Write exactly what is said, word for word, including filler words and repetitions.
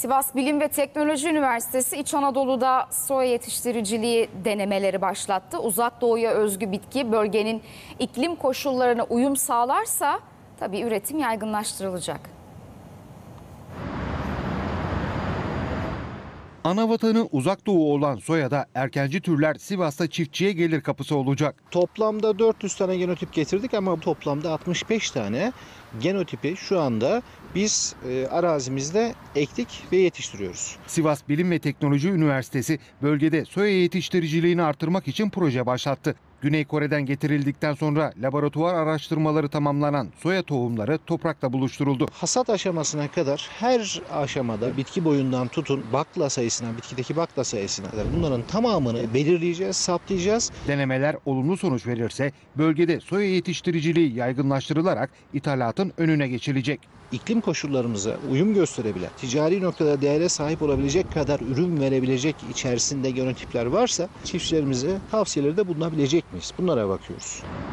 Sivas Bilim ve Teknoloji Üniversitesi İç Anadolu'da soya yetiştiriciliği denemeleri başlattı. Uzak Doğu'ya özgü bitki bölgenin iklim koşullarına uyum sağlarsa tabii üretim yaygınlaştırılacak. Anavatanı Uzak Doğu olan soyada erkenci türler Sivas'ta çiftçiye gelir kapısı olacak. Toplamda dört yüz tane genotip getirdik ama toplamda altmış beş tane genotipi şu anda biz e, arazimizde ektik ve yetiştiriyoruz. Sivas Bilim ve Teknoloji Üniversitesi bölgede soya yetiştiriciliğini artırmak için proje başlattı. Güney Kore'den getirildikten sonra laboratuvar araştırmaları tamamlanan soya tohumları toprakla buluşturuldu. Hasat aşamasına kadar her aşamada bitki boyundan tutun bakla sayısına, bitkideki bakla sayısına kadar bunların tamamını belirleyeceğiz, saptayacağız. Denemeler olumlu sonuç verirse bölgede soya yetiştiriciliği yaygınlaştırılarak ithalatın önüne geçilecek. İklim koşullarımıza uyum gösterebilen, ticari noktada değere sahip olabilecek kadar ürün verebilecek içerisinde genotipler varsa çiftçilerimize tavsiyelerde bulunabilecek miyiz? Bunlara bakıyoruz.